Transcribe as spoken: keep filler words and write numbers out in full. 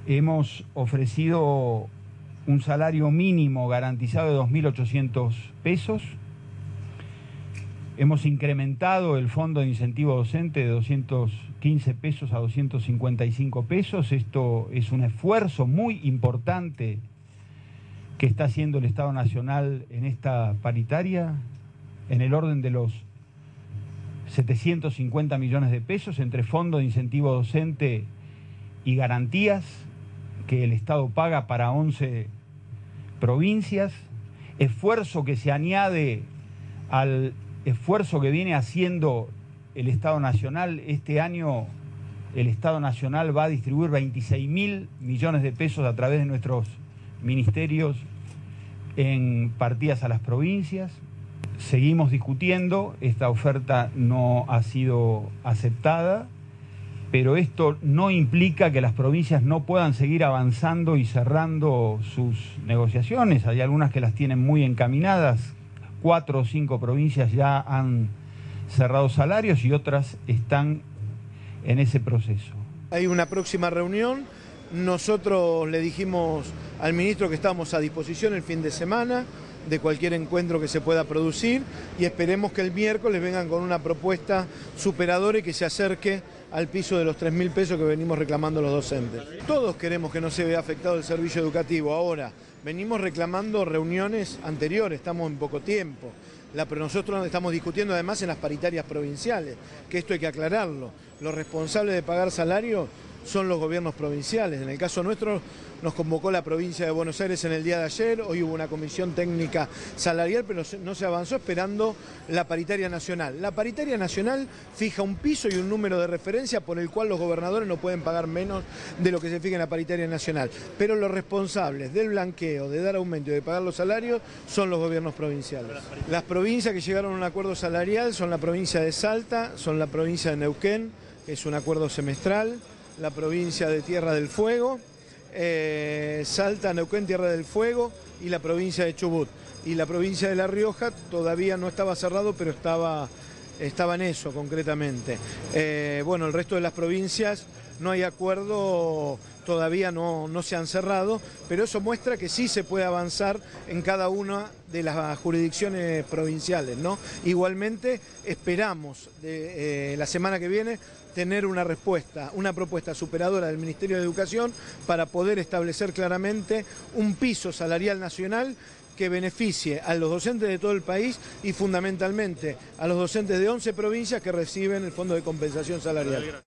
hemos ofrecido un salario mínimo garantizado de dos mil ochocientos pesos. Hemos incrementado el fondo de incentivo docente de doscientos quince pesos a doscientos cincuenta y cinco pesos. Esto es un esfuerzo muy importante que está haciendo el Estado Nacional en esta paritaria, en el orden de los setecientos cincuenta millones de pesos entre fondo de incentivo docente y garantías que el Estado paga para once provincias, esfuerzo que se añade al esfuerzo que viene haciendo el Estado Nacional. Este año el Estado Nacional va a distribuir veintiséis mil millones de pesos a través de nuestros ministerios en partidas a las provincias. Seguimos discutiendo, esta oferta no ha sido aceptada, pero esto no implica que las provincias no puedan seguir avanzando y cerrando sus negociaciones. Hay algunas que las tienen muy encaminadas. Cuatro o cinco provincias ya han cerrado salarios y otras están en ese proceso. Hay una próxima reunión. Nosotros le dijimos al ministro que estamos a disposición el fin de semana de cualquier encuentro que se pueda producir y esperemos que el miércoles vengan con una propuesta superadora y que se acerque al piso de los tres mil pesos que venimos reclamando los docentes. Todos queremos que no se vea afectado el servicio educativo. Ahora, venimos reclamando reuniones anteriores, estamos en poco tiempo. La, pero nosotros estamos discutiendo además en las paritarias provinciales, que esto hay que aclararlo. Los responsables de pagar salario son los gobiernos provinciales. En el caso nuestro nos convocó la provincia de Buenos Aires en el día de ayer, hoy hubo una comisión técnica salarial, pero no se avanzó esperando la paritaria nacional. La paritaria nacional fija un piso y un número de referencia por el cual los gobernadores no pueden pagar menos de lo que se fija en la paritaria nacional. Pero los responsables del blanqueo, de dar aumento y de pagar los salarios son los gobiernos provinciales. Las provincias que llegaron a un acuerdo salarial son la provincia de Salta, son la provincia de Neuquén, que es un acuerdo semestral, la provincia de Tierra del Fuego, eh, Salta, Neuquén, Tierra del Fuego y la provincia de Chubut. Y la provincia de La Rioja todavía no estaba cerrado, pero estaba, estaba en eso concretamente. Eh, bueno, el resto de las provincias no hay acuerdo, todavía no, no se han cerrado, pero eso muestra que sí se puede avanzar en cada una de las jurisdicciones provinciales, ¿no? Igualmente esperamos de, eh, la semana que viene tener una respuesta, una propuesta superadora del Ministerio de Educación para poder establecer claramente un piso salarial nacional que beneficie a los docentes de todo el país y fundamentalmente a los docentes de once provincias que reciben el Fondo de Compensación Salarial.